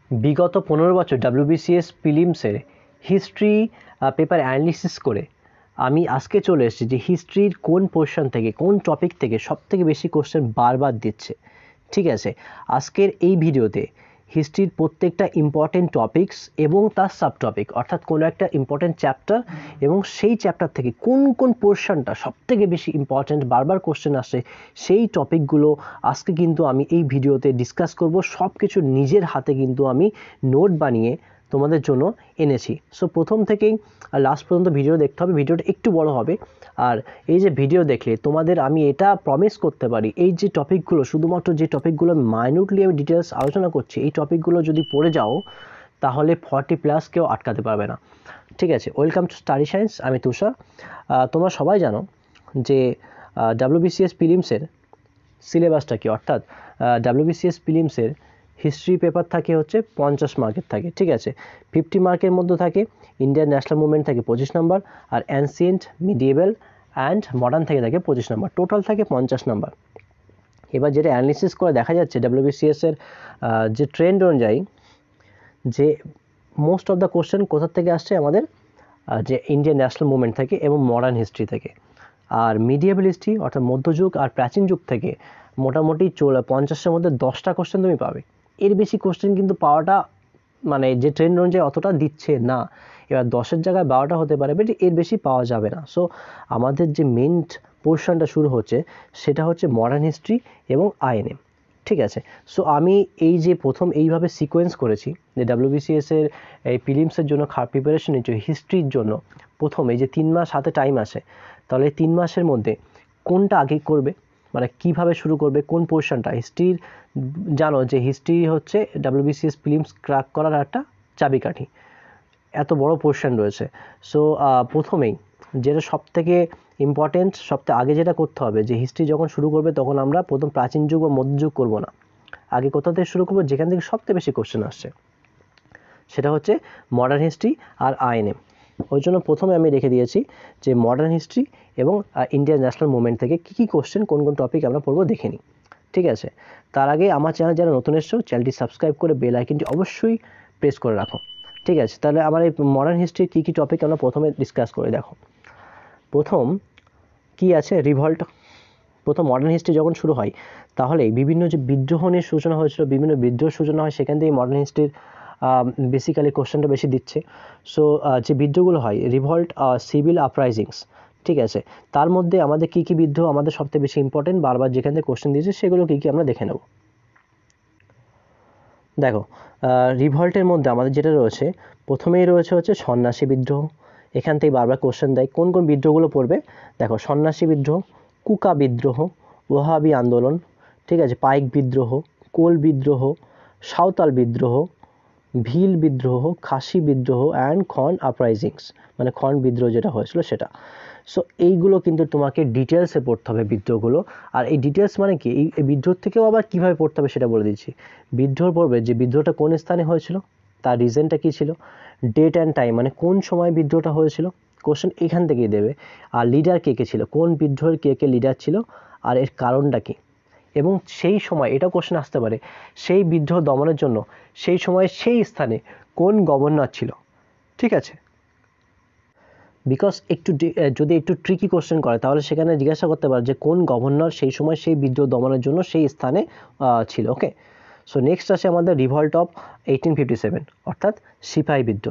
বিগত 15 বছর WBCS প্রিলিমসের হিস্ট্রি পেপার অ্যানালিসিস করে আমি আজকে চলে এসেছি যে হিস্ট্রির কোন পোর্শন থেকে কোন টপিক থেকে সবথেকে বেশি কোশ্চেন বারবার দিচ্ছে। ঠিক আছে, আজকের এই ভিডিওতে হিস্ট্রির প্রত্যেকটা ইম্পর্টেন্ট টপিকস এবং তার সাব টপিক অর্থাৎ কোনো একটা ইম্পর্টেন্ট চ্যাপ্টার এবং সেই চ্যাপ্টার থেকে কোন কোন পোর্শনটা সবথেকে বেশি ইম্পর্টেন্ট বারবার কোশ্চেন আসে সেই টপিকগুলো আজকে কিন্তু আমি এই ভিডিওতে ডিসকাস করব। সব কিছু নিজের হাতে কিন্তু আমি নোট বানিয়ে তোমাদের জন্য এনেছি। সো প্রথম থেকেই লাস্ট পর্যন্ত ভিডিও দেখতে হবে, ভিডিওটা একটু বড় হবে। আর এই যে ভিডিও দেখলে তোমাদের আমি এটা প্রমিস করতে পারি, এই যে টপিকগুলো শুধুমাত্র যে টপিকগুলো মাইনিউটলি আমি ডিটেলস আলোচনা করছি, এই টপিকগুলো যদি পড়ে যাও তাহলে 40+ কেউ আটকাতে পারবে না। ঠিক আছে, ওয়েলকাম টু স্টাডি সায়েন্স, আমি তুষার। তোমরা সবাই জানো যে WBCS প্রিলিমসের সিলেবাসটা কি, অর্থাৎ WBCS প্রিলিমসের হিস্ট্রি পেপার থাকে হচ্ছে 50 মার্কের থাকে। ঠিক আছে, 50 মার্কের মধ্যে থাকে ইন্ডিয়ান ন্যাশনাল মুভমেন্ট থাকে 25 নম্বর, আর অ্যানসিয়েন্ট, মিডিয়েবল অ্যান্ড মডার্ন থেকে থাকে 25 নম্বর, টোটাল থাকে 50 নম্বর। এবার যেটা অ্যানালিসিস করে দেখা যাচ্ছে WBCS এর যে ট্রেন্ড অনুযায়ী যে মোস্ট অফ দ্য কোশ্চেন কোথা থেকে আসছে, আমাদের যে ইন্ডিয়ান ন্যাশনাল মুভমেন্ট থেকে এবং মডার্ন হিস্ট্রি থেকে। আর মিডিয়েবল হিস্ট্রি অর্থাৎ মধ্যযুগ আর প্রাচীন যুগ থেকে মোটামুটি 50-এর মধ্যে 10টা কোশ্চেন তুমি পাবে। এর বেশি কোশ্চেন কিন্তু পাওয়াটা মানে যে ট্রেন্ড অনুযায়ী অতটা দিচ্ছে না। এবার 10-এর জায়গায় 12টা হতে পারে, বাট এর বেশি পাওয়া যাবে না। সো আমাদের যে মেন পোর্শনটা শুরু হচ্ছে সেটা হচ্ছে মডার্ন হিস্ট্রি এবং INM। ঠিক আছে, সো আমি এই যে প্রথম এইভাবে সিকোয়েন্স করেছি যে WBCS এর এই প্রিলিমসের জন্য প্রিপারেশন নিচ্ছি হিস্ট্রির জন্য। প্রথম এই যে 3 মাস হাতে টাইম আছে, তাহলে 3 মাসের মধ্যে কোনটা আগে করবে, মানে কিভাবে শুরু করবে, কোন পোর্শনটা হিস্ট্রির। জানো যে হিস্ট্রি হচ্ছে WBCS প্রিলিমস ক্র্যাক করার একটা চাবিকাঠি, এত বড় পোর্শন রয়েছে। সো প্রথমেই যেটা সবথেকে ইম্পর্টেন্ট, সবথেকে আগে যেটা করতে হবে যে হিস্ট্রি যখন শুরু করবে তখন আমরা প্রথম প্রাচীন যুগ বা মধ্যযুগ করব না, আগে কোথা থেকে শুরু করবো যেখান থেকে সবথেকে বেশি কোশ্চেন আসছে, সেটা হচ্ছে মডার্ন হিস্ট্রি আর INM। ওই জন্য প্রথমে আমি রেখে দিয়েছি যে মডার্ন হিস্ট্রি এবং ইন্ডিয়ান ন্যাশনাল মুভমেন্ট থেকে কী কোশ্চেন কোন কোন টপিক আমরা পড়বো দেখে নিই। ঠিক আছে, তার আগে আমার চ্যানেল যারা নতুন এসছো চ্যানেলটি সাবস্ক্রাইব করে বেল আইকনটি অবশ্যই প্রেস করে রাখো। ঠিক আছে, তাহলে আমার এই মডার্ন হিস্ট্রির কী কী টপিক আমরা প্রথমে ডিসকাস করে দেখো। প্রথম কি আছে, রিভল্ট। প্রথম মডার্ন হিস্ট্রি যখন শুরু হয় তাহলে বিভিন্ন যে বিদ্রোহ নিয়ে সূচনা হয়েছিল, বিভিন্ন বিদ্রোহ সূচনা হয়, সেখান থেকে মডার্ন হিস্ট্রির বেসিক্যালি কোশ্চেনটা বেশি দিচ্ছে। সো যে বিদ্রোহগুলো হয় রিভল্ট, সিভিল আপরাইজিংস। ঠিক আছে, তার মধ্যে আমাদের কী কী বিদ্রোহ আমাদের সবথেকে বেশি ইম্পর্টেন্ট বারবার যেখান থেকে কোশ্চেন দিয়েছে সেগুলো কী কী আমরা দেখে নেব। দেখো, রিভল্টের মধ্যে আমাদের যেটা রয়েছে প্রথমেই রয়েছে হচ্ছে সন্ন্যাসী বিদ্রোহ। এখান থেকে বারবার কোশ্চেন দেয় কোন কোন বিদ্রোহগুলো পড়বে। দেখো, সন্ন্যাসী বিদ্রোহ, কুকা বিদ্রোহ, ওহাবি আন্দোলন, ঠিক আছে, পাইক বিদ্রোহ, কোল বিদ্রোহ, সাঁওতাল বিদ্রোহ, ভিল বিদ্রোহ, খাসি বিদ্রোহ অ্যান্ড খন আপরাইজিংস, মানে খন বিদ্রোহ যেটা হয়েছিল সেটা। সো এইগুলো কিন্তু তোমাকে ডিটেলসে পড়তে হবে বিদ্রোহগুলো। আর এই ডিটেলস মানে কি, এই বিদ্রোহ থেকেও আবার কীভাবে পড়তে হবে সেটা বলে দিচ্ছি। বিদ্রোহ পড়বে যে বিদ্রোহটা কোন স্থানে হয়েছিল, তার রিজনটা কী ছিল, ডেট অ্যান্ড টাইম মানে কোন সময় বিদ্রোহটা হয়েছিল, কোশ্চেন এখান থেকেই দেবে। আর লিডার কে কে ছিল, কোন বিদ্রোহের কে কে লিডার ছিল, আর এর কারণটা কী। এবং সেই সময় এটা কোশ্চেন আসতে পারে সেই বিদ্রোহ দমনের জন্য সেই সময়ে সেই স্থানে কোন গভর্নর ছিল। ঠিক আছে, বিকজ যদি একটু ট্রিকি কোশ্চেন করে তাহলে সেখানে জিজ্ঞাসা করতে পারে যে কোন গভর্নর সেই সময় সেই বিদ্রোহ দমনের জন্য সেই স্থানে ছিল। ওকে, সো নেক্সট আসে আমাদের রিভল্ট অফ 1857 অর্থাৎ সিপাহী বিদ্রোহ।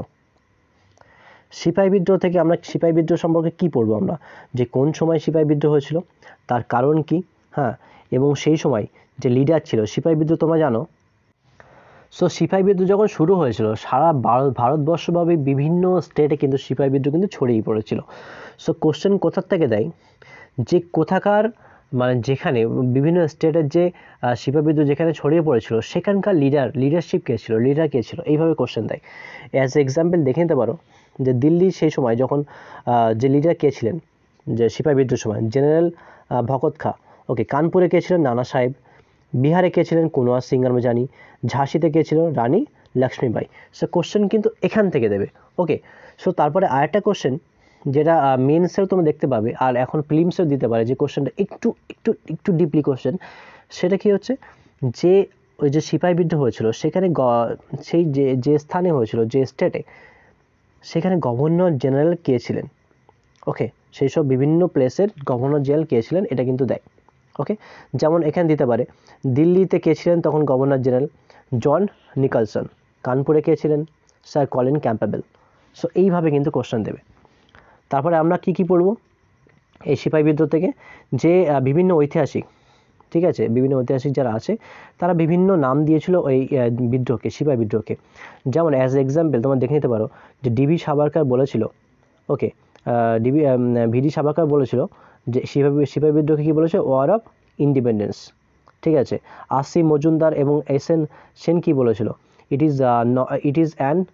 সিপাহী বিদ্রোহ থেকে আমরা সিপাহী বিদ্রোহ সম্পর্কে কী পড়বো আমরা, যে কোন সময় সিপাহী বিদ্রোহ হয়েছিল, তার কারণ কি, হ্যাঁ, এবং সেই সময় যে লিডার ছিল। সিপাহী বিদ্রোহ তোমরা জানো। সো সিপাহী বিদ্রোহ যখন শুরু হয়েছিল সারা ভারতবর্ষভাবে বিভিন্ন স্টেটে কিন্তু সিপাহী বিদ্রোহ কিন্তু ছড়িয়ে পড়েছিল। সো কোশ্চেন কোথার থেকে দেয়, যে কোথাকার মানে যেখানে বিভিন্ন স্টেটের যে সিপাহী বিদ্রোহ যেখানে ছড়িয়ে পড়েছিল সেখানকার লিডারশিপ কে ছিল, লিডার কে ছিল, এইভাবে কোশ্চেন দেয়। অ্যাজ এক্সাম্পল দেখে নিতে পারো যে দিল্লি সেই সময় যখন যে লিডার কে ছিলেন যে সিপাহী বিদ্রোহ সময়, জেনারেল ভগৎ খা। ওকে, কানপুরে কে ছিলেন, নানা সাহেব। বিহারে কে ছিলেন, কুনওয়ার সিং আমরা জানি। ঝাঁসিতে কে ছিল, রানী লক্ষ্মীবাই। সো কোশ্চেন কিন্তু এখান থেকে দেবে। ওকে, সো তারপরে আরেকটা কোশ্চেন যেটা মেন্সেও তোমরা দেখতে পাবে আর এখন প্রিলিমসেও দিতে পারে, যে কোশ্চেনটা একটু ডিপলি কোশ্চেন, সেটা কি হচ্ছে যে ওই যে সিপাহী বিদ্রোহ হয়েছিল সেখানে সেই যে স্থানে হয়েছিল, যে স্টেটে, সেখানে গভর্নর জেনারেল কে ছিলেন? ওকে, সেই সব বিভিন্ন প্লেসের গভর্নর জেনারেল কে ছিলেন এটা কিন্তু দেয়। ওকে, যেমন এখানে দিতে পারে দিল্লিতে কে ছিলেন তখন গভর্নর জেনারেল? জন নিকলসন। কানপুরে কে ছিলেন? Sir Colin Campbell. সো এইভাবে কিন্তু কোশ্চেন দেবে। তারপরে আমরা কি কি পড়ব এই সিপাহী বিদ্রোহ থেকে? যে বিভিন্ন ঐতিহাসিক, ঠিক আছে, বিভিন্ন ঐতিহাসিক যারা আছে তারা বিভিন্ন নাম দিয়েছিল ওই বিদ্রোহকে, সিপাহী বিদ্রোহকে। যেমন অ্যাজ এক্সাম্পল তোমরা দেখে নিতে পারো যে ডিবি সাভারকার বলেছিল, ওকে, ভিডি সাভারকার বলেছিল যে সিপাহী বিদ্রোহকে কী বলেছে? War of independence. ঠিক আছে, আসি মজুমদার এবং এসএন সেন কি বলেছিল? It is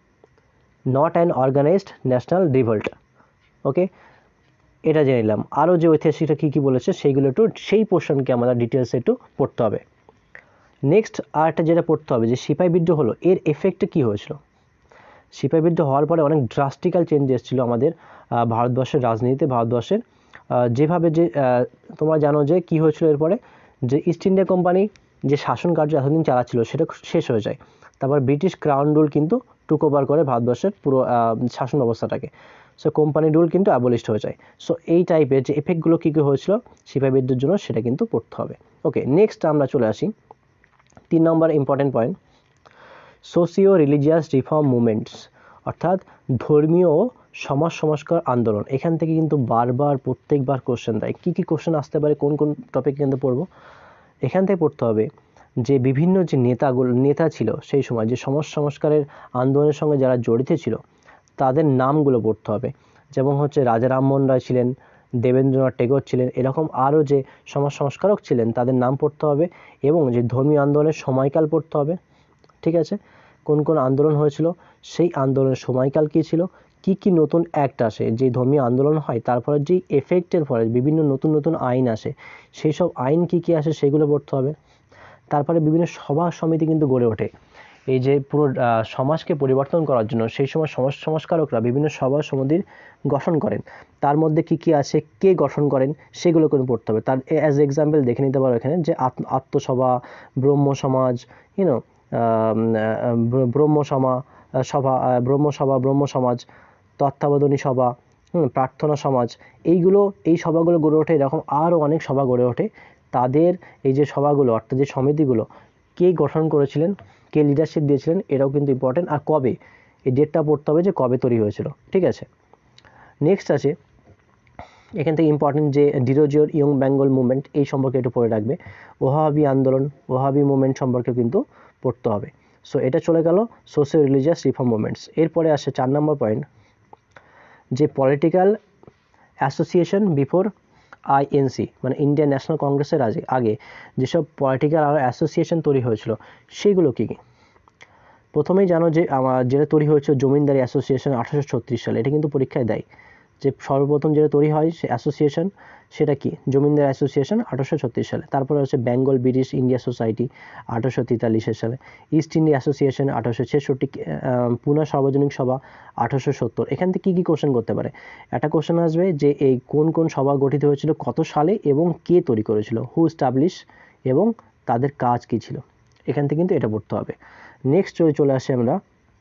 not an organized national revolt. Okay, এটা জেনে নিলাম। আরও যে ঐতিহাসিকরা কী কী বলেছে সেইগুলো একটু, সেই পোর্শনকে আমাদের ডিটেলসে একটু পড়তে হবে। নেক্সট আরেকটা যেটা পড়তে হবে যে সিপাহী বিদ্রোহ হলো, এর এফেক্টে কী হয়েছিল? সিপাহী বিদ্রোহ হওয়ার পরে অনেক ড্রাস্টিক্যাল চেঞ্জ এসেছিলো আমাদের ভারতবর্ষের রাজনীতিতে, ভারতবর্ষের যেভাবে যে তোমরা জানো যে কী হয়েছিল এরপরে, যে ইস্ট ইন্ডিয়া কোম্পানি যে শাসন কার্য এতদিন চালাচ্ছিল সেটা শেষ হয়ে যায়। তারপর ব্রিটিশ ক্রাউন রুল কিন্তু টুক ওভার করে ভারতবর্ষের পুরো শাসন ব্যবস্থাটাকে। সো কোম্পানি রুল কিন্তু অ্যাবলিশড হয়ে যায়। সো এই টাইপের যে এফেক্টগুলো কী কী হয়েছিল সিপাহী বিদ্রোহের জন্য সেটা কিন্তু পড়তে হবে। ওকে, নেক্সট আমরা চলে আসি 3 নম্বর important point, socio religious reform movements, অর্থাৎ ধর্মীয় ও সমাজ সংস্কার আন্দোলন। এখান থেকে কিন্তু বারবার প্রত্যেকবার কোশ্চেন দেয়। কী কী কোশ্চেন আসতে পারে, কোন কোন টপিক কিন্তু পড়বো এখান থেকে পড়তে হবে। যে বিভিন্ন যে নেতা ছিল সেই সময়, যে সমাজ সংস্কারের আন্দোলনের সঙ্গে যারা জড়িত ছিল তাদের নামগুলো পড়তে হবে। যেমন হচ্ছে রাজা রামমোহন রায় ছিলেন, দেবেন্দ্রনাথ টেগোর ছিলেন, এরকম আরও যে সমাজ সংস্কারক ছিলেন তাদের নাম পড়তে হবে, এবং যে ধর্মীয় আন্দোলনের সময়কাল পড়তে হবে। ঠিক আছে, কোন কোন আন্দোলন হয়েছিল, সেই আন্দোলনের সময়কাল কী ছিল, কি কি নতুন অ্যাক্ট আসে, যে ধর্মীয় আন্দোলন হয় তারপরে যেই এফেক্টের ফলে বিভিন্ন নতুন নতুন আইন আসে, সেই সব আইন কি কি আসে সেগুলো পড়তে হবে। তারপরে বিভিন্ন সভা সমিতি কিন্তু গড়ে ওঠে এই যে পুরো সমাজকে পরিবর্তন করার জন্য। সেই সময় সমাজ সংস্কারকরা বিভিন্ন সভা সমিতির গঠন করেন, তার মধ্যে কি কি আছে, কে গঠন করেন সেগুলো করে পড়তে হবে। তার অ্যাজ এক্সাম্পল দেখে নিতে পারো এখানে যে আত্মসভা, ব্রহ্ম সমাজ, ইউনো ব্রহ্ম সমাজ, তত্ত্বাবধানী সভা, প্রার্থনা সমাজ, এই সভাগুলো গড়ে ওঠে। এরকম আরও অনেক সভা গড়ে ওঠে। তাদের এই যে সভাগুলো অর্থাৎ যে সমিতিগুলো কে গঠন করেছিলেন, কে লিডারশিপ দিয়েছিলেন, এটাও কিন্তু ইম্পর্টেন্ট। আর কবে, এই ডেটটা পড়তে হবে যে কবে তৈরি হয়েছিল। ঠিক আছে, নেক্সট আছে এখান থেকে ইম্পর্টেন্ট যে ডিরোজিওর ইয়ং বেঙ্গল মুভমেন্ট, এই সম্পর্কে একটু পড়ে রাখবে। ওহাবি আন্দোলন, ওহাবি মুভমেন্ট সম্পর্কে কিন্তু পড়তে হবে। সো এটা চলে গেল সোশিও রিলিজিয়াস রিফর্ম মুভমেন্টস। এরপরে আসে 4 নম্বর পয়েন্ট, যে পলিটিক্যাল অ্যাসোসিয়েশন বিফোর আইএনসি, মানে ইন্ডিয়ান ন্যাশনাল কংগ্রেসের আগে যেসব পলিটিক্যাল অ্যাসোসিয়েশন তৈরি হয়েছিল সেগুলো কী কী। প্রথমেই জানো যে যেটা তৈরি হয়েছিল জমিদারি অ্যাসোসিয়েশন 1836 সালে, এটা কিন্তু পরীক্ষায় দেয় যে সর্বপ্রথম যেটা তৈরি হয় সে অ্যাসোসিয়েশন সেটা কি, জমিদার অ্যাসোসিয়েশন 1836 সালে। তারপরে হচ্ছে বেঙ্গল ব্রিটিশ ইন্ডিয়া সোসাইটি 1843 সালে, ইস্ট ইন্ডিয়া অ্যাসোসিয়েশন 1866, পুনা সার্বজনীন সভা 1870। এখান থেকে কী কী কোশ্চেন করতে পারে, একটা কোশ্চেন আসবে যে এই কোন কোন সভা গঠিত হয়েছিল, কত সালে এবং কে তৈরি করেছিল, হু স্টাবলিশ, এবং তাদের কাজ কী ছিল। এখান থেকে কিন্তু এটা পড়তে হবে। নেক্সট চলে আসে আমরা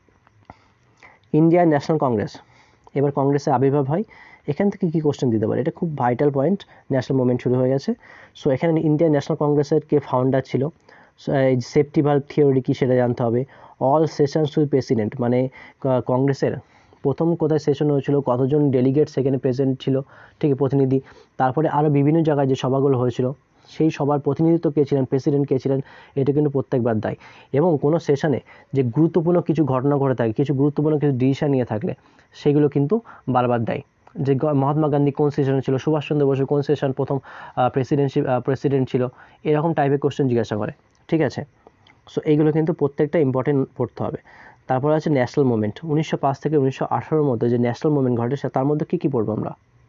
ইন্ডিয়ান ন্যাশনাল কংগ্রেস। এবার কংগ্রেসের আবির্ভাব হয়, এখান থেকে কী কোশ্চেন দিতে পারে, এটা খুব ভাইটাল পয়েন্ট। ন্যাশনাল মুভমেন্ট শুরু হয়ে গেছে। সো এখানে ইন্ডিয়ান ন্যাশনাল কংগ্রেসের কে ফাউন্ডার ছিল, সেফটি ভালভ থিওরি কী সেটা জানতে হবে। অল সেশনস উইথ প্রেসিডেন্ট, মানে কংগ্রেসের প্রথম কোথায় সেশন হয়েছিল, কতজন ডেলিগেট সেখানে প্রেজেন্ট ছিল, ঠিক আছে, প্রতিনিধি। তারপরে আরও বিভিন্ন জায়গায় যে সভাগুলো হয়েছিল সেই সবার প্রতিনিধিত্ব কে ছিলেন, প্রেসিডেন্ট কে ছিলেন, এটা কিন্তু প্রত্যেকবার দেয়। এবং কোনো সেশনে যে গুরুত্বপূর্ণ কিছু ঘটনা ঘটে থাকে, কিছু গুরুত্বপূর্ণ কিছু ডিসিশন নিয়ে থাকলে সেগুলো কিন্তু বারবার দেয়। যে মহাত্মা গান্ধী কোন সেশনে ছিল, সুভাষচন্দ্র বসু কোন সেশন প্রথম প্রেসিডেন্ট ছিল, এরকম টাইপের কোশ্চেন জিজ্ঞাসা করে। ঠিক আছে, সো এইগুলো কিন্তু প্রত্যেকটা ইম্পর্টেন্ট পড়তে হবে। তারপর আছে ন্যাশনাল মুভমেন্ট, 1905 থেকে 1918-র মধ্যে যে ন্যাশনাল মুভমেন্ট ঘটে তার মধ্যে কী কী পড়বো আমরা।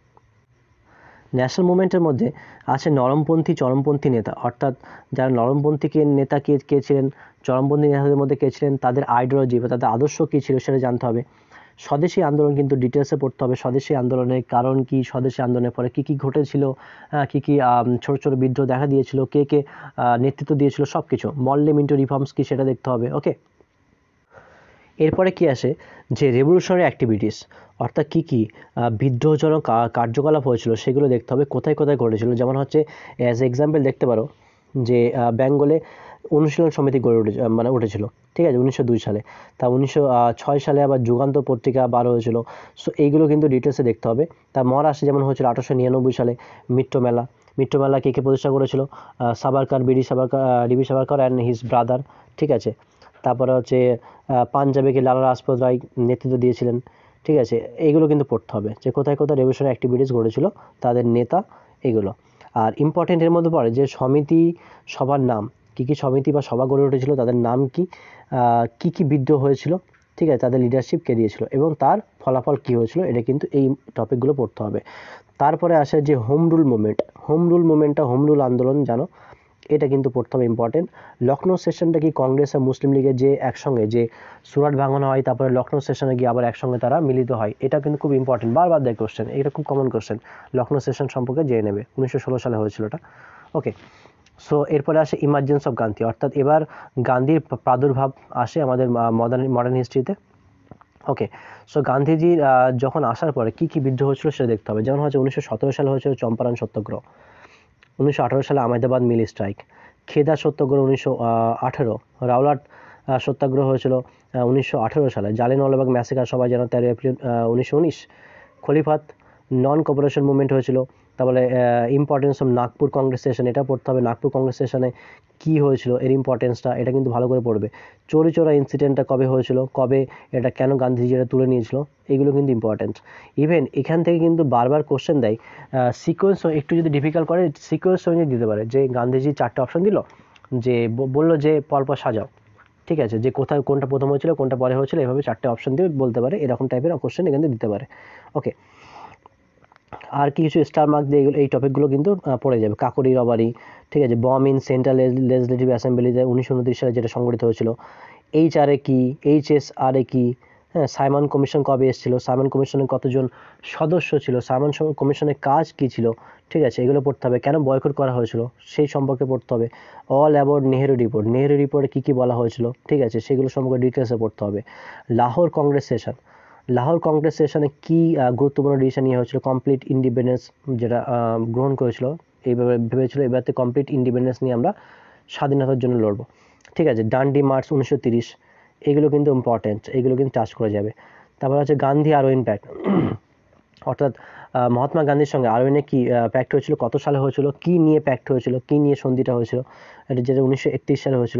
ন্যাশনাল মুভমেন্টের মধ্যে আছে নরমপন্থী, চরমপন্থী নেতা, অর্থাৎ যারা নরমপন্থী নেতা কে ছিলেন, চরমপন্থী নেতাদের মধ্যে কে ছিলেন, তাদের আইডিওলজি বা তাদের আদর্শ কী ছিল সেটা জানতে হবে। স্বদেশী আন্দোলন কিন্তু ডিটেলসে পড়তে হবে, স্বদেশী আন্দোলনের কারণ কি, স্বদেশী আন্দোলনের পরে কি কি ঘটেছিল, কি কি ছোট ছোট বিদ্রোহ দেখা দিয়েছিল, কে কে নেতৃত্ব দিয়েছিল, সব কিছু। মল্লে মিন্টো রিফর্মস কি সেটা দেখতে হবে। ওকে, এরপরে কি আসে যে রেভলিউশনারি অ্যাক্টিভিটিস, অর্থাৎ কি কি বিদ্রোহজনক কার্যকলাপ হয়েছিল সেগুলো দেখতে হবে, কোথায় কোথায় ঘটেছিল। যেমন হচ্ছে অ্যাজ এক্সাম্পল দেখতে পারো যে বেঙ্গলে অনুশীলন সমিতি গড়ে উঠেছিল, ঠিক আছে, 1902 সালে। তা 1906 সালে আবার যুগান্তর পত্রিকা বার হয়েছিল। সো এইগুলো কিন্তু ডিটেলসে দেখতে হবে। তা মহারাষ্ট্রে যেমন হয়েছিল 1899 সালে মিট্টো মেলা কে কে প্রতিষ্ঠা করেছিল? Savarkar, DB Savarkar and his brother, ঠিক আছে। তারপরে হচ্ছে পাঞ্জাবে কি লালা রাজপথ রায় নেতৃত্ব দিয়েছিলেন, ঠিক আছে। এইগুলো কিন্তু পড়তে হবে যে কোথায় কোথায় রেভলিউশনারি অ্যাক্টিভিটিস ঘটেছিল, তাদের নেতা, এগুলো। আর ইম্পর্টেন্টের মধ্যে পড়ে যে সমিতি সবার নাম, কী কী সমিতি বা সভা গড়ে উঠেছিল, তাদের নাম কি, কী কী বিদ্রোহ হয়েছিল, ঠিক আছে, তাদের লিডারশিপ কে দিয়েছিল এবং তার ফলাফল কী হয়েছিল, এটা কিন্তু এই টপিকগুলো পড়তে হবে। তারপরে আসে যে হোম রুল আন্দোলন জানো, এটা কিন্তু পড়তে হবে, ইম্পর্টেন্ট। লখনৌ সেশনটা কি কংগ্রেস আর মুসলিম লীগের যে একসঙ্গে যে সুরাট ভাঙানো হয়, তারপরে লখনৌ সেশনে গিয়ে আবার একসঙ্গে তারা মিলিত হয়, এটা কিন্তু খুব ইম্পর্টেন্ট, বারবার দেয় কোশ্চেন, এটা খুব কমন কোশ্চেন। লখনৌ সেশন সম্পর্কে জেনে নেবে, 1916 সালে হয়েছিল এটা। ওকে, সো এরপরে আসে ইমার্জেন্স অফ গান্ধী, অর্থাৎ এবার গান্ধীর প্রাদুর্ভাব আসে আমাদের মডার্ন হিস্ট্রিতে। ওকে, সো গান্ধীজির যখন আসার পরে কি কি বিদ্রোহ হয়েছিল সেটা দেখতে হবে। যেমন হচ্ছে 1917 সালে হয়েছিল চম্পারণ সত্যাগ্রহ, 1918 সালে আহমেদাবাদ মিল স্ট্রাইক, খেদা সত্যাগ্রহ 1918, রাওলাট সত্যাগ্রহ হয়েছিল 1918 সালে, জালিয়ানওয়ালাবাগ ম্যাসেকার সবাই জানো 13 April 1919, Khilafat non cooperation movement হয়েছিল। তারপরে importance of Nagpur Congress session, এটা পড়তে হবে, নাগপুর কংগ্রেস সেশনে কী হয়েছিল, এর ইম্পর্টেন্সটা এটা কিন্তু ভালো করে পড়বে। চৌরি চৌরা ইনসিডেন্টটা কবে হয়েছিল, কবে এটা, কেন গান্ধীজি এটা তুলে নিয়েছিল, এগুলো কিন্তু ইম্পর্টেন্ট। ইভেন এখান থেকে কিন্তু বারবার কোশ্চেন দেয়, সিকোয়েন্স একটু যদি ডিফিকাল্ট করে সিকোয়েন্স সঙ্গে দিতে পারে, যে গান্ধীজি 4টে অপশন দিল, যে বললো যে পরপর সাজাও, ঠিক আছে, যে কোথায় কোনটা প্রথম হয়েছিল কোনটা পরে হয়েছিল, এভাবে 4টে অপশন দিয়ে বলতে পারে, এরকম টাইপের কোশ্চেন এখান থেকে দিতে পারে। ওকে, আর কিছু স্টার মার্ক দিয়ে এই টপিকগুলো কিন্তু পড়ে যাবে। কাকরি রবারি, ঠিক আছে, বম ইন সেন্ট্রাল লেজিসলেটিভ অ্যাসেম্বলিতে 1929 সালে যেটা সংগঠিত হয়েছিল। এইচআরএ কি, এইচএসআরএ কি, হ্যাঁ, সাইমন কমিশন কবে এসেছিল, সাইমন কমিশনে কতজন সদস্য ছিল, সাইমন কমিশনের কাজ কী ছিল, ঠিক আছে, এগুলো পড়তে হবে। কেন বয়কট করা হয়েছিল সেই সম্পর্কে পড়তে হবে। অল অ্যাবাউট নেহেরু রিপোর্টে কী কী বলা হয়েছিল, ঠিক আছে, সেগুলো সম্পর্কে ডিটেলসে পড়তে হবে। লাহোর কংগ্রেস সেশনে কী গুরুত্বপূর্ণ ডিসিশন নিয়ে হয়েছিল, কমপ্লিট ইন্ডিপেন্ডেন্স যেটা গ্রহণ করেছিল, এইভাবে ভেবেছিল এবারে কমপ্লিট ইন্ডিপেন্ডেন্স নিয়ে আমরা স্বাধীনতার জন্য লড়ব, ঠিক আছে। ডান্ডি মার্চ 1930, এগুলো কিন্তু ইম্পর্টেন্ট, এগুলো কিন্তু টাচ করা যাবে। তারপর হচ্ছে গান্ধী আরওইন প্যাক্ট, অর্থাৎ মহাত্মা গান্ধীর সঙ্গে আরওইনে কি প্যাক্ট হয়েছিল, কত সালে হয়েছিল, কি নিয়ে প্যাক্ট হয়েছিল, কি নিয়ে সন্ধিটা হয়েছিল, এটা যেটা 1931 সালে হয়েছিল।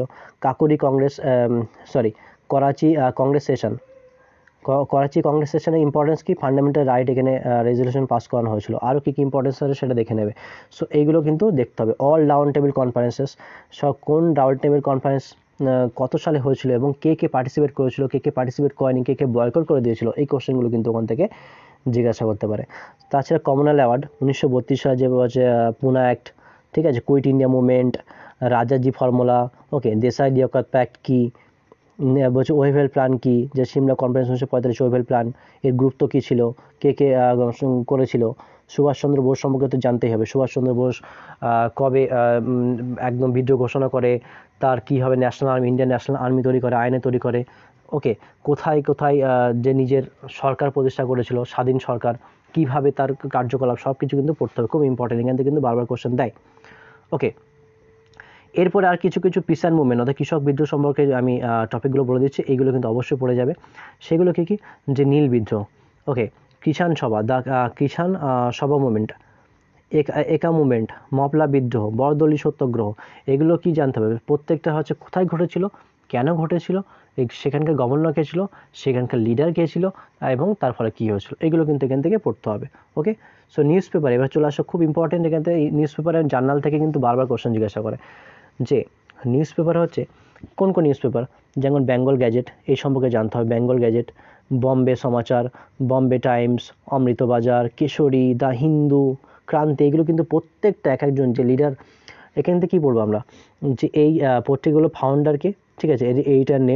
করাচি কংগ্রেস সেশন, করাচি কংগ্রেস সেশনের ইম্পর্টেন্স কি, ফান্ডামেন্টাল রাইট, এখানে রেজলিউশন পাস করানো হয়েছিল। আরও কী কী ইম্পর্টেন্স আছে সেটা দেখে নেবে। সো এইগুলো কিন্তু দেখতে হবে। অল রাউন্ড টেবিল কনফারেন্সেস, সব কোন রাউন্ড টেবিল কনফারেন্স কত সালে হয়েছিল এবং কে কে পার্টিসিপেট করেছিল, কে কে পার্টিসিপেট করেনি, কে কে বয়কট করে দিয়েছিল, এই কোশ্চেনগুলো কিন্তু ওখান থেকে জিজ্ঞাসা করতে পারে। তাছাড়া কমনওয়েলথ অ্যাওয়ার্ড 1932 সালে যে হচ্ছে পুনা অ্যাক্ট, ঠিক আছে, quit India movement, Rajaji formula, okay, Desai Liaquat pact কী, বলছে ওয়েভেল প্ল্যান কি, যে সিমলা কনফারেন্স 1945 ওয়েভেল প্ল্যান, এর গুরুত্ব কী ছিল, কে কে করেছিল। সুভাষচন্দ্র বোস সম্পর্কে তো জানতেই হবে, সুভাষচন্দ্র বোস কবে একদম বিদ্রোহ ঘোষণা করে, তার কী হবে national army, Indian national army তৈরি করে, আইনে তৈরি করে। ওকে, কোথায় কোথায় যে নিজের সরকার প্রতিষ্ঠা করেছিল, স্বাধীন সরকার, কিভাবে তার কার্যকলাপ, সব কিছু কিন্তু পড়তে হবে, খুব ইম্পর্টেন্ট, এখান থেকে কিন্তু বারবার কোশ্চেন দেয়। ওকে, এরপরে আর কিছু কিছু পিসান মুভমেন্ট অর্থাৎ কৃষক বিদ্রোহ সম্পর্কে আমি টপিকগুলো বলে দিচ্ছি, এইগুলো কিন্তু অবশ্যই পড়ে যাবে। সেগুলো কি কি, যে নীল বিদ্রোহ, ওকে, কিষাণ সভা, কিষাণ সভা মুভমেন্ট, একা মুভমেন্ট, মপলা বিদ্রোহ, বরদলি সত্যাগ্রহ, এগুলো কি জানতে হবে, প্রত্যেকটা হচ্ছে কোথায় ঘটেছিল, কেন ঘটেছিল, সেখানকার গভর্নর কে ছিল, সেখানকার লিডার কে ছিল, এবং তার ফলে কী হয়েছিল, এগুলো কিন্তু এখান থেকে পড়তে হবে। ওকে, সো নিউজ পেপার এবার চলে আসো, খুব ইম্পর্টেন্ট, এখান থেকে নিউজ পেপারের জার্নাল থেকে কিন্তু বারবার কোশ্চেন জিজ্ঞাসা করে যে নিউজ পেপার হচ্ছে কোন কোন নিউজ পেপার, যেমন বেঙ্গল গ্যাজেট, এই সম্পর্কে জানতে হবে, বেঙ্গল গ্যাজেট, বম্বে সমাচার, বম্বে টাইমস, অমৃতবাজার, কেশরী, দ্য হিন্দু, ক্রান্তি, এগুলো কিন্তু প্রত্যেকটা এক একজন যে লিডার, এখান থেকে কী পড়বো আমরা, যে এই পত্রিকাগুলো ফাউন্ডারকে, ঠিক আছে, এইটার নেম,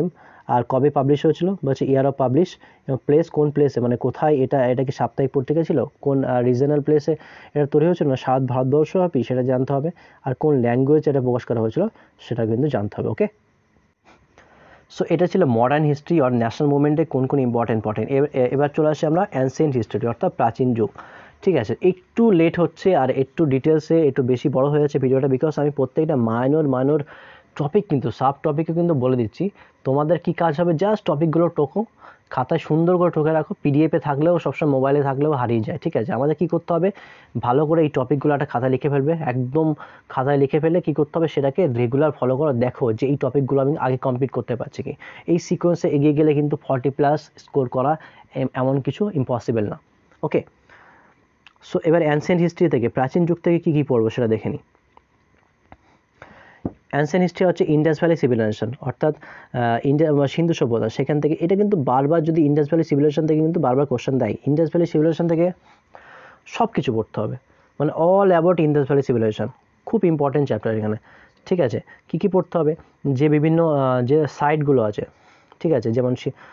আর কবে পাবলিশ হয়েছিল বলছে ইয়ার অফ পাবলিশ, এবং প্লেস কোন প্লেসে, মানে কোথায়, এটা কি সাপ্তাহিক পত্রিকা ছিল, কোন রিজনাল প্লেসে এটা তৈরি হয়েছিল না সারা ভারতবর্ষব্যাপী, সেটা জানতে হবে। আর কোন ল্যাঙ্গুয়েজ এটা প্রকাশ করা হয়েছিল সেটা কিন্তু জানতে হবে। ওকে, সো এটা ছিল মডার্ন হিস্ট্রি আর ন্যাশনাল মুভমেন্টে কোন কোন ইম্পর্টেন্ট। এবার চলে আসি আমরা অ্যানসিয়েন্ট হিস্ট্রি অর্থাৎ প্রাচীন যুগ। ঠিক আছে, একটু লেট হচ্ছে আর একটু ডিটেলসে একটু বেশি বড় হয়ে যাচ্ছে ভিডিওটা, বিকজ আমি প্রত্যেকটা মাইনর টপিক কিন্তু সাব টপিকও কিন্তু বলে দিচ্ছি। তোমাদের কি কাজ হবে, জাস্ট টপিকগুলো টোকো, খাতায় সুন্দর করে টোকে রাখো, পিডিএফে থাকলেও সবসময় মোবাইলে থাকলেও হারিয়ে যায়। ঠিক আছে, আমাদের কি করতে হবে, ভালো করে এই টপিকগুলো একটা খাতায় লিখে ফেলবে, একদম খাতায় লিখে ফেলে কি করতে হবে, সেটাকে রেগুলার ফলো করো, দেখো যে এই টপিকগুলো আমি আগে কমপ্লিট করতে পারছি কি। এই সিকোয়েন্সে এগিয়ে গেলে কিন্তু 40+ স্কোর করা এমন কিছু ইম্পসিবল না। ওকে, সো এবার অ্যানসিয়েন্ট হিস্ট্রি থেকে প্রাচীন যুগ থেকে কী কী পড়বো সেটা দেখে নিই। অ্যানসিয়েন্ট হিস্ট্রি হচ্ছে ইন্ডাস ভ্যালি সিভিলাইজেশন অর্থাৎ সিন্ধু সভ্যতা, সেখান থেকে এটা কিন্তু বারবার যদি ইন্ডাস ভ্যালি সিভিলাইজেশন থেকে কিন্তু বারবার কোশ্চেন দেয়। ইন্ডাস ভ্যালি সিভিলাইজেশন থেকে সব কিছু পড়তে হবে, মানে all about Indus valley civilization, খুব ইম্পর্টেন্ট চ্যাপ্টার এখানে। ঠিক আছে, কী কী পড়তে হবে, যে বিভিন্ন যে সাইটগুলো আছে, ঠিক আছে, যেমন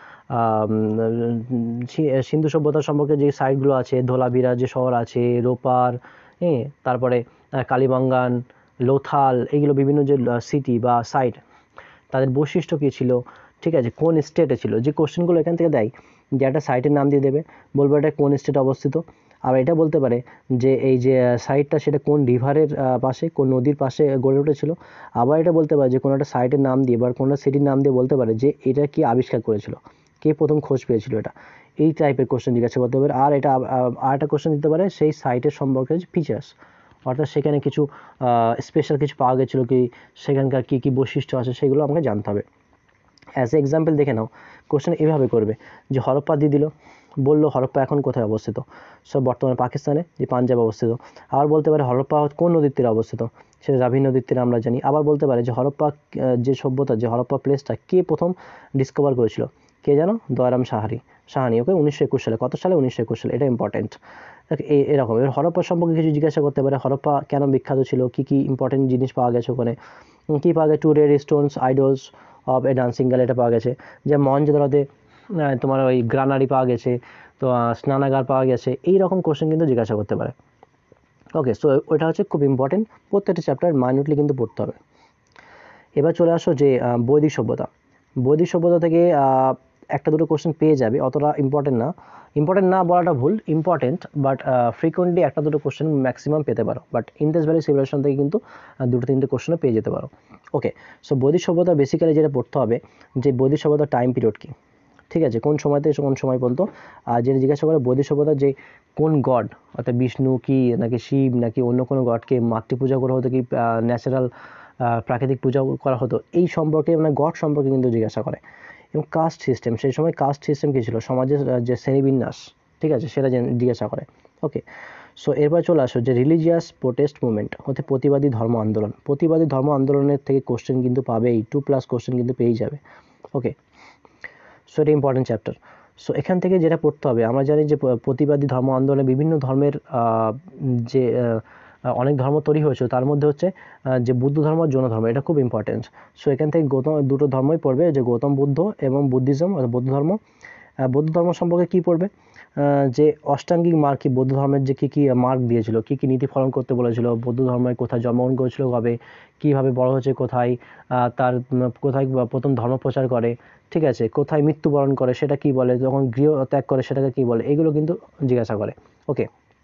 সিন্ধু সভ্যতা সম্পর্কে যে সাইটগুলো আছে, ধোলাভিরা যে শহর আছে, রোপার, হ্যাঁ, তারপরে কালীবাঙ্গান, লোথাল, এইগুলো বিভিন্ন যে সিটি বা সাইট, তাদের বৈশিষ্ট্য কী ছিল, ঠিক আছে, কোন স্টেটে ছিল, যে কোশ্চেনগুলো এখান থেকে দেয়, যে একটা সাইটের নাম দিয়ে দেবে, বলবো এটা কোন স্টেটে অবস্থিত। আর এটা বলতে পারে যে এই যে সাইটটা সেটা কোন রিভারের পাশে, কোন নদীর পাশে গড়ে উঠেছিল। আবার এটা বলতে পারে যে কোনো একটা সাইটের নাম দিয়ে বা কোনো সিটির নাম দিয়ে বলতে পারে যে এটা কি আবিষ্কার করেছিল, কে প্রথম খোঁজ পেয়েছিল এটা। এই টাইপের কোশ্চেন জিজ্ঞাসা করতে পারে। আর এটা আর একটা কোশ্চেন দিতে পারে সেই সাইটের সম্পর্কে ফিচার্স, অর্থাৎ সেখানে কিছু স্পেশাল কিছু পাওয়া গেছিলো কি, সেখানকার কী কী বৈশিষ্ট্য আছে সেগুলো আমাকে জানতে হবে। অ্যাজ এ এক্সাম্পল দেখে নাও, কোশ্চেন এভাবে করবে যে হরপ্পা দিয়ে দিল, বললো হরপ্পা এখন কোথায় অবস্থিত, সব বর্তমানে পাকিস্তানে, যে পাঞ্জাবে অবস্থিত। আবার বলতে পারে হরপ্পা কোন নদীর তীরে অবস্থিত, সেটা রাভি নদীর তীরে আমরা জানি। আবার বলতে পারে যে হরপ্পা যে সভ্যতা, যে হরপ্পা প্লেসটা কে প্রথম ডিসকভার করেছিল, কে জানো, দয়ারাম সাহানি। ওকে, 1921 সালে, কত সালে, 1921 সালে, এটা ইম্পর্টেন্ট। এরকম। এবার হরপ্পা সম্পর্কে কিছু জিজ্ঞাসা করতে পারে, হরপ্পা কেন বিখ্যাত ছিল, কী কী ইম্পর্টেন্ট জিনিস পাওয়া গেছে ওখানে, কী পাওয়া গেছে, 2 red stones idols of a dancing girl, এটা পাওয়া গেছে। যে মহেঞ্জোদারোতে তোমার ওই গ্রানারি পাওয়া গেছে, তো স্নানাগার পাওয়া গেছে, এই রকম কোশ্চেন কিন্তু জিজ্ঞাসা করতে পারে। ওকে, সো ওইটা হচ্ছে খুব ইম্পর্টেন্ট, প্রত্যেকটা চ্যাপ্টার মাইনুটলি কিন্তু পড়তে হবে। এবার চলে আসো যে বৈদিক সভ্যতা। বৈদিক সভ্যতা থেকে একটা দুটো কোশ্চেন পেয়ে যাবে, অতটা ইম্পর্টেন্ট না বলাটা ভুল, ইম্পর্টেন্ট, বাট ফ্রিকোয়েন্টলি একটা দুটো কোশ্চেন ম্যাক্সিমাম পেতে পারো, বাট ইন্ডাস ভ্যালি সিভিলাইজেশন থেকে কিন্তু দুটো তিনটে কোশ্চেনও পেয়ে যেতে পারো। ওকে, সো বৈদিক সভ্যতা বেসিক্যালি যেটা পড়তে হবে যে বৈদিক সভ্যতার টাইম পিরিয়ড কী, ঠিক আছে, কোন সময় থেকে কোন সময় পর্যন্ত। আর যেটা জিজ্ঞাসা করে বৈদিক সভ্যতার যে কোন গড, অর্থাৎ বিষ্ণু কি নাকি শিব নাকি অন্য কোনো গডকে মাতৃপূজা করা হতো কি ন্যাচারাল প্রাকৃতিক পূজা করা হতো, এই সম্পর্কে মানে গড সম্পর্কে কিন্তু জিজ্ঞাসা করে। এবং কাস্ট সিস্টেম, সেই সময় কাস্ট সিস্টেম কী ছিল, সমাজের যে শ্রেণীবিন্যাস, ঠিক আছে, সেটা জিজ্ঞাসা করে। ওকে, সো এরপর চলে আসো যে রিলিজিয়াস প্রোটেস্ট মুভমেন্ট হতে প্রতিবাদী ধর্ম আন্দোলন। প্রতিবাদী ধর্ম আন্দোলনের থেকে কোশ্চেন কিন্তু পাবেই, 2+ কোশ্চেন কিন্তু পেয়েই যাবে। ওকে, সো এটা ইম্পর্টেন্ট চ্যাপ্টার। সো এখান থেকে যেটা পড়তে হবে, আমরা জানি যে প্রতিবাদী ধর্ম আন্দোলনে বিভিন্ন ধর্মের যে অনেক ধর্ম তৈরি হয়েছিল, তার মধ্যে হচ্ছে যে বুদ্ধ ধর্ম আর জৈন ধর্ম, এটা খুব ইম্পর্টেন্ট। সো এখান থেকে দুটো ধর্মই পড়বে, যে গৌতম বুদ্ধ এবং বুদ্ধিজম অর্থাৎ বৌদ্ধ ধর্ম। বৌদ্ধ ধর্ম সম্পর্কে কী পড়বে, যে অষ্টাঙ্গিক মার্গ কি, বৌদ্ধ ধর্মের যে কী কী মার্গ দিয়েছিল, কী কী নীতি পালন করতে বলেছিল, বৌদ্ধ ধর্মের কোথায় জন্মগ্রহণ করেছিল, কবে, কীভাবে বড় হয়েছে, কোথায় তার কোথায় প্রথম ধর্ম প্রচার করে, ঠিক আছে, কোথায় মৃত্যুবরণ করে সেটা কি বলে, যখন গৃহ ত্যাগ করে সেটাকে কি বলে, এগুলো কিন্তু জিজ্ঞাসা করে। ওকে,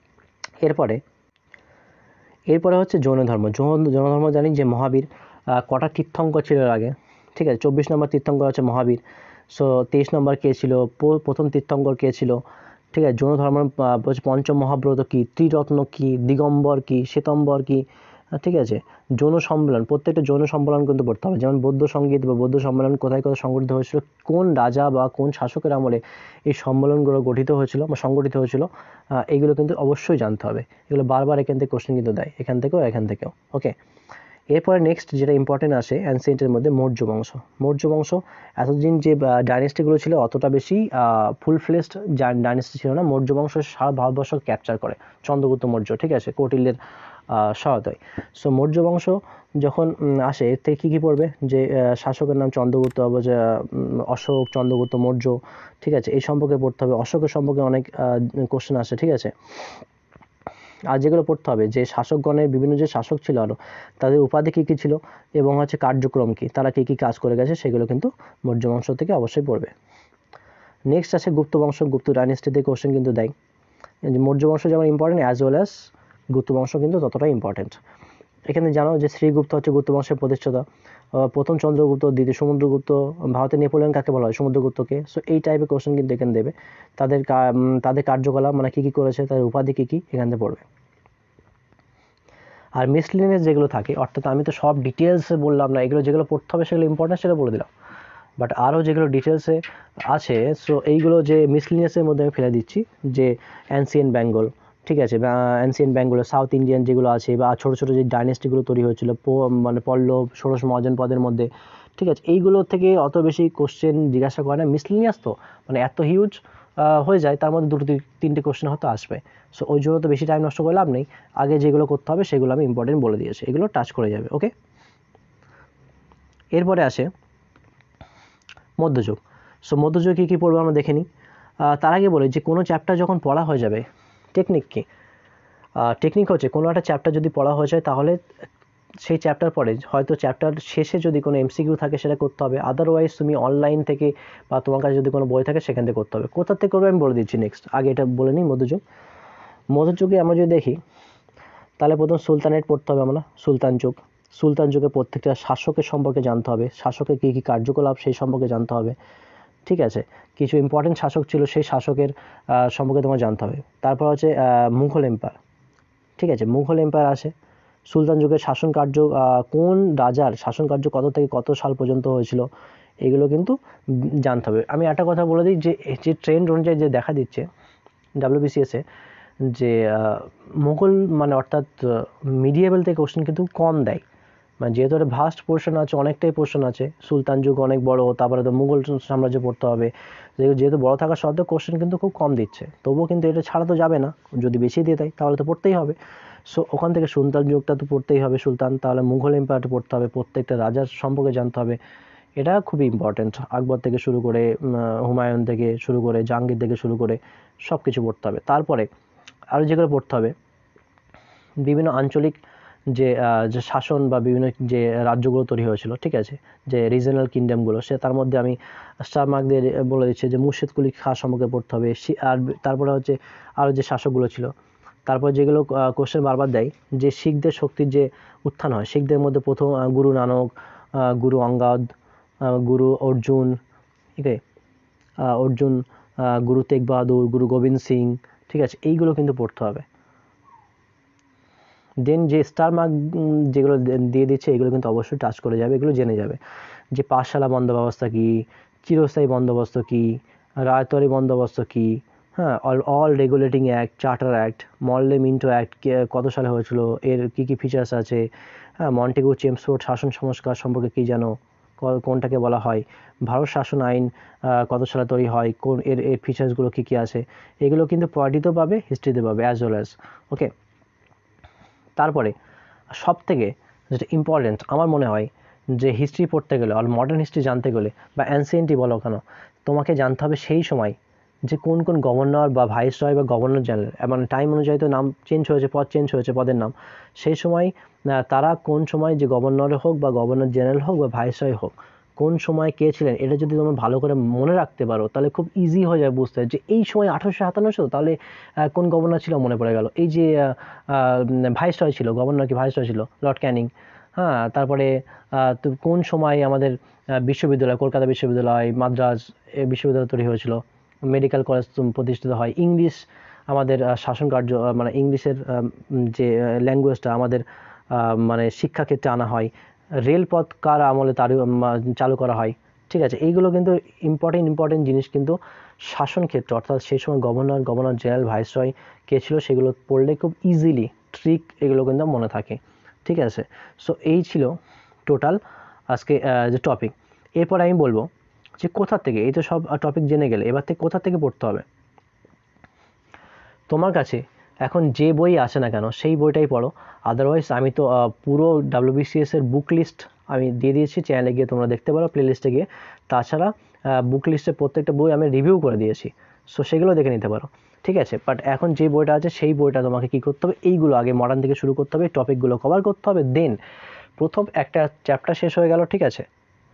এরপরে হচ্ছে জৈন ধর্ম। জৈন ধর্ম জানি যে মহাবীর কটা তীর্থঙ্কর ছিল এর আগে, ঠিক আছে, 24 নম্বর তীর্থঙ্কর হচ্ছে মহাবীর। সো 23 নম্বর কে ছিল, প্রথম তীর্থঙ্কর কে ছিল, ঠিক আছে। জৈন ধর্মের পঞ্চম মহাব্রত কি, ত্রিরত্ন কি, দিগম্বর কি, শ্বেতম্বর কি, ঠিক আছে। যৌন সম্মেলন, প্রত্যেকটা যৌন সম্মেলন কিন্তু পড়তে হবে, যেমন বৌদ্ধ সঙ্গীত বা বৌদ্ধ সম্মেলন কোথায় কোথায় সংগঠিত হয়েছিল, কোন রাজা বা কোন শাসকের আমলে এই সম্মেলনগুলো গঠিত হয়েছিল বা সংগঠিত হয়েছিল, এগুলো কিন্তু অবশ্যই জানতে হবে। এগুলো বারবার এখান থেকে কোশ্চেন কিন্তু দেয়, এখান থেকেও। ওকে, এরপরে নেক্সট যেটা ইম্পর্টেন্ট আসে অ্যানসিয়েন্টের মধ্যে মৌর্য বংশ। মৌর্য বংশ এতদিন যে ডাইনেস্টিগুলো ছিল অতটা বেশি ফুল ফ্লেজড ডাইনেস্টি ছিল না। মৌর্য বংশ সারা ভারতবর্ষ ক্যাপচার করে, চন্দ্রগুপ্ত মৌর্য, ঠিক আছে, কৌটিল্যের সহায়তা হয়। সো মৌর্য বংশ যখন আসে এর থেকে কী পড়বে, যে শাসকের নাম চন্দ্রগুপ্ত, অশোক, চন্দ্রগুপ্ত মৌর্য, ঠিক আছে, এই সম্পর্কে পড়তে হবে। অশোকের সম্পর্কে অনেক কোশ্চেন আসে, ঠিক আছে। আর যেগুলো পড়তে হবে যে শাসকগণের বিভিন্ন যে শাসক ছিল আরও, তাদের উপাধি কী কী ছিল এবং কার্যক্রম কী, তারা কী কী কাজ করে গেছে, সেগুলো কিন্তু মৌর্য বংশ থেকে অবশ্যই পড়বে। নেক্সট আছে গুপ্ত বংশ। গুপ্ত ডাইনেস্টিতে কোশ্চেন কিন্তু দেয়। মৌর্য বংশ যেমন important as well as Gupta বংশ কিন্তু ততটাই ইম্পর্টেন্ট। এখানে জানো যে শ্রীগুপ্ত হচ্ছে গুপ্ত বংশের প্রতিষ্ঠাতা, প্রথম চন্দ্রগুপ্ত, দ্বিতীয় সমুদ্রগুপ্ত, ভারতের নেপোলিয়ন কাকে বলা হয়, সমুদ্রগুপ্তকে। সো এই টাইপের কোশ্চেন কিন্তু এখানে দেবে। তাদের কার্যকলাপ কী কী করেছে, তাদের উপাধি কী কী, এখান থেকে পড়বে। আর মিসলিনিয়াস যেগুলো থাকে, অর্থাৎ আমি তো সব ডিটেলসে বললাম না, এগুলো যেগুলো পড়তে হবে সেগুলো ইম্পর্টেন্ট সেটা বলে দিলাম, বাট আরও যেগুলো ডিটেলসে আছে, সো এইগুলো যে মিসলিনিয়াসের মধ্যে আমি ফেলে দিচ্ছি, যে অ্যানসিয়েন্ট বেঙ্গল, ঠিক আছে, অ্যানসিয়েন্ট বেঙ্গল, সাউথ ইন্ডিয়ান যেগুলো আছে, বা ছোটো ছোটো যে ডাইনেস্টিগুলো তৈরি হয়েছিল পল্লব, ষোড়শ মহাজনপদের মধ্যে, ঠিক আছে, এইগুলো থেকে অত বেশি কোশ্চেন জিজ্ঞাসা করে না। মিসলিনিয়াস তো এত হিউজ হয়ে যায়, তার মধ্যে দুটো তিনটে কোশ্চেন হয়তো আসবে। সো ওই জন্য তো বেশি টাইম নষ্ট করে লাভ নেই, আগে যেগুলো করতে হবে সেগুলো আমি ইম্পর্টেন্ট বলে দিয়েছি, এগুলো টাচ করে যাবে। ওকে, এরপরে আসে মধ্যযুগ। সো মধ্যযুগ কী কী পড়বো আমরা দেখে নিই। তার আগে বলি যে কোনো চ্যাপ্টার যখন পড়া হয়ে যাবে, টেকনিক কী? টেকনিক হচ্ছে কোনো একটা চ্যাপ্টার যদি পড়া হয়ে যায়, তাহলে সেই চ্যাপ্টার পরে হয়তো চ্যাপ্টার শেষে যদি কোনো এমসিকিউ থাকে সেটা করতে হবে, আদারওয়াইজ তুমি অনলাইন থেকে বা তোমার কাছে যদি কোনো বই থাকে সেখান থেকে করতে হবে। কোথা থেকে করবে আমি বলে দিচ্ছি নেক্সট, আগে এটা বলে নিই। মধ্যযুগে আমরা যদি দেখি, তাহলে প্রথম সুলতানেট পড়তে হবে আমরা, সুলতান যুগে প্রত্যেকটা শাসকের সম্পর্কে জানতে হবে, শাসকের কী কী কার্যকলাপ সেই সম্পর্কে জানতে হবে, ঠিক আছে, কিছু ইম্পর্টেন্ট শাসক ছিল সেই শাসকের সম্পর্কে তোমার জানতে হবে। তারপর হচ্ছে মুঘল এম্পায়ার, ঠিক আছে, মুঘল এম্পায়ার আসে। সুলতান যুগের শাসন কার্য, কোন রাজার শাসন কার্য কত থেকে কত সাল পর্যন্ত হয়েছিল, এগুলো কিন্তু জানতে হবে। আমি একটা কথা বলে দিই, যে ট্রেন্ড অনুযায়ী যে দেখা দিচ্ছে WBCS-এ, যে মুঘল অর্থাৎ মিডিয়েবল থেকে কোশ্চেন কিন্তু কম দেয়, যেহেতু একটা ভাস্ট পোর্শন আছে, অনেকটাই পোর্শন আছে, সুলতান যুগ অনেক বড়, তারপরে তো মুঘল সাম্রাজ্য পড়তে হবে, যেহেতু বড় থাকা সত্ত্বেও কোশ্চেন কিন্তু খুব কম দিচ্ছে, তবুও কিন্তু এটা ছাড়া তো যাবে না, যদি বেশি দিয়ে দেয় তাহলে তো পড়তেই হবে। সো ওখান থেকে সুলতান যুগটা তো পড়তেই হবে, সুলতান, তাহলে মুঘল এম্পায়ারটা পড়তে হবে, প্রত্যেকটা রাজার সম্পর্কে জানতে হবে, এটা খুবই ইম্পর্টেন্ট। আকবর থেকে শুরু করে, হুমায়ুন থেকে শুরু করে, জাহাঙ্গীর থেকে শুরু করে সব কিছু পড়তে হবে। তারপরে আরও যেগুলো পড়তে হবে, বিভিন্ন আঞ্চলিক যে শাসন বা বিভিন্ন যে রাজ্যগুলো তৈরি হয়েছিল, ঠিক আছে, যে রিজনাল কিংডমগুলো, তার মধ্যে আমি স্টার মার্ক দিয়ে বলে দিচ্ছি যে মুর্শিদ কুলি খাঁ সম্পর্কে পড়তে হবে। আর তারপরে হচ্ছে আরও যে শাসকগুলো ছিল, তারপর যেগুলো কোশ্চেন বারবার দেয়, যে শিখদের শক্তির যে উত্থান হয়, শিখদের মধ্যে প্রথম গুরু নানক, গুরু অঙ্গদ, গুরু অর্জুন, ঠিক আছে, অর্জুন, গুরু তেগ বাহাদুর, গুরু গোবিন্দ সিং, ঠিক আছে, এইগুলো কিন্তু পড়তে হবে। দেন যে স্টার মার্ক যেগুলো দিয়ে দিচ্ছে, এগুলো কিন্তু অবশ্যই টাচ করে যাবে, এগুলো জেনে যাবে, যে পাঠশালা বন্ধ ব্যবস্থা কী, চিরস্থায়ী বন্দোবস্ত কী, রায়তরি বন্দোবস্ত কী, হ্যাঁ, all regulating act, charter act, Morley Minto act কত সালে হয়েছিল, এর কী কী ফিচার্স আছে, হ্যাঁ, মন্টেগু চেমসফোর্ড শাসন সংস্কার সম্পর্কে কী জানো, কোনটাকে বলা হয়, ভারত শাসন আইন কত সালে তৈরি হয়, কোন এর ফিচার্সগুলো কী কী আছে, এগুলো কিন্তু পলিটিতেও পাবে, হিস্ট্রিতে পাবে অ্যাজ ওয়েল অ্যাজ। ওকে, তারপরে সব থেকে যেটা ইম্পর্টেন্ট আমার মনে হয়, যে হিস্ট্রি পড়তে গেলে আর মডার্ন হিস্ট্রি জানতে গেলে বা অ্যানসিয়েন্টই বলো কেন, তোমাকে জানতে হবে সেই সময় যে কোন কোন গভর্নর বা ভাইসরয় বা গভর্নর জেনারেল, টাইম অনুযায়ী তো নাম চেঞ্জ হয়েছে, পদ চেঞ্জ হয়েছে, পদের নাম, সেই সময় তারা কোন সময় যে গভর্নর হোক বা গভর্নর জেনারেল হোক বা ভাইসরয় হোক, কোন সময় কে ছিলেন, এটা যদি তোমরা ভালো করে মনে রাখতে পারো, তাহলে খুব ইজি হয়ে যায় বুঝতে, যে এই সময় 1857, তাহলে কোন গভর্নর ছিল মনে পড়ে গেল, এই যে ভাইসরয় ছিল, গভর্নর কি ভাইসরয় ছিল, লর্ড ক্যানিং, হ্যাঁ, তারপরে তো কোন সময় আমাদের বিশ্ববিদ্যালয়, কলকাতা বিশ্ববিদ্যালয়, মাদ্রাজ বিশ্ববিদ্যালয় তৈরি হয়েছিল, মেডিকেল কলেজ প্রতিষ্ঠিত হয়, ইংলিশ আমাদের শাসন কার্য, ইংলিশের যে ল্যাঙ্গুয়েজটা আমাদের শিক্ষাক্ষেত্রে আনা হয়, রেলপথ কার আমলে চালু করা হয়, ঠিক আছে, এইগুলো কিন্তু ইম্পর্টেন্ট জিনিস, কিন্তু শাসন ক্ষেত্রে, অর্থাৎ সেই সময় গভর্নর জেনারেল, ভাইসরয় কে ছিল, সেগুলো পড়লে খুব ইজিলি ট্রিক এগুলো কিন্তু মনে থাকে, ঠিক আছে। সো এই ছিল টোটাল আজকে যে টপিক। এরপর আমি বলবো যে কোথা থেকে, এই তো সব টপিক জেনে গেলে, এবার থেকে কোথা থেকে পড়তে হবে। তোমার কাছে এখন যে বই আসে না কেন সেই বইটাই পড়ো। আদারওয়াইজ আমি তো পুরো WBCS এর বুক লিস্ট আমি দিয়ে দিয়েছি, চ্যানেলে গিয়ে তোমরা দেখতে পারো, প্লে লিস্টে গিয়ে। তাছাড়া বুক লিস্টে প্রত্যেকটা বই আমি রিভিউ করে দিয়েছি, সো সেগুলো দেখে নিতে পারো, ঠিক আছে। বাট এখন যে বইটা আছে সেই বইটা তোমাকে কী করতে হবে, এইগুলো আগে মডার্ন থেকে শুরু করতে হবে, টপিকগুলো কভার করতে হবে, দেন প্রথম একটা চ্যাপ্টার শেষ হয়ে গেল, ঠিক আছে।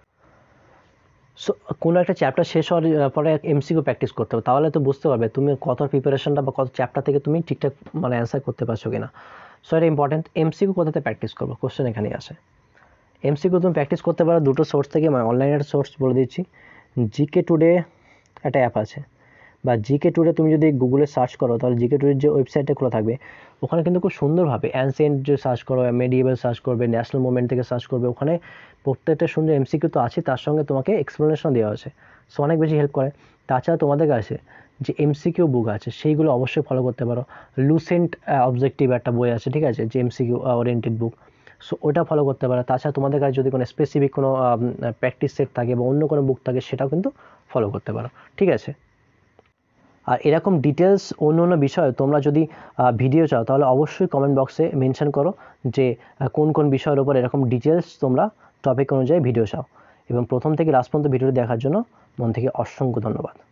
সো কোনো একটা চ্যাপ্টার শেষ হওয়ার পরে MCQ প্র্যাকটিস করতে হবে, তাহলে তো বুঝতে পারবে তুমি কত প্রিপারেশনটা বা কত চ্যাপ্টার থেকে তুমি ঠিকঠাক মানে অ্যান্সার করতে পারছো কিনা। সো এটা ইম্পর্টেন্ট। MCQ কোথাতে প্র্যাকটিস করবো, কোশ্চেন এখানেই আসে। MCQ তুমি প্র্যাকটিস করতে পারো দুটো সোর্স থেকে, মানে অনলাইনের সোর্স বলে দিচ্ছি। জিকে টুডে একটা অ্যাপ আছে, বা জিকে টুডে তুমি যদি গুগলে সার্চ করো তাহলে জিকে টুডের যে ওয়েবসাইটটা খোলা থাকবে ওখানে কিন্তু খুব সুন্দরভাবে অ্যানসিয়েন্ট যে সার্চ করো, মেডিয়েবল সার্চ করবে, ন্যাশনাল মুভমেন্ট থেকে সার্চ করবে, ওখানে প্রত্যেকটা সুন্দর MCQ তো আছে, তার সঙ্গে তোমাকে এক্সপ্লেনেশন দেওয়া আছে, সো অনেক বেশি হেল্প করে। তাছাড়া তোমাদের কাছে যে MCQ বুক আছে সেইগুলো অবশ্যই ফলো করতে পারো। লুসেন্ট অবজেক্টিভ একটা বই আছে, ঠিক আছে, যে MCQ ওরিয়েন্টেড বুক, সো ওটা ফলো করতে পারো। তাছাড়া তোমাদের কাছে যদি কোনো স্পেসিফিক কোনো প্র্যাকটিস সেট থাকে বা অন্য কোনো বুক থাকে সেটাও কিন্তু ফলো করতে পারো, ঠিক আছে। আর এরকম ডিটেলস অন্য অন্য বিষয়ে তোমরা যদি ভিডিও চাও তাহলে অবশ্যই কমেন্ট বক্সে মেনশন করো যে কোন কোন বিষয়ের উপর এরকম ডিটেলস তোমরা টপিক অনুযায়ী ভিডিও চাও। এবং প্রথম থেকে লাস্ট পর্যন্ত ভিডিওটি দেখার জন্য মন থেকে অসংখ্য ধন্যবাদ।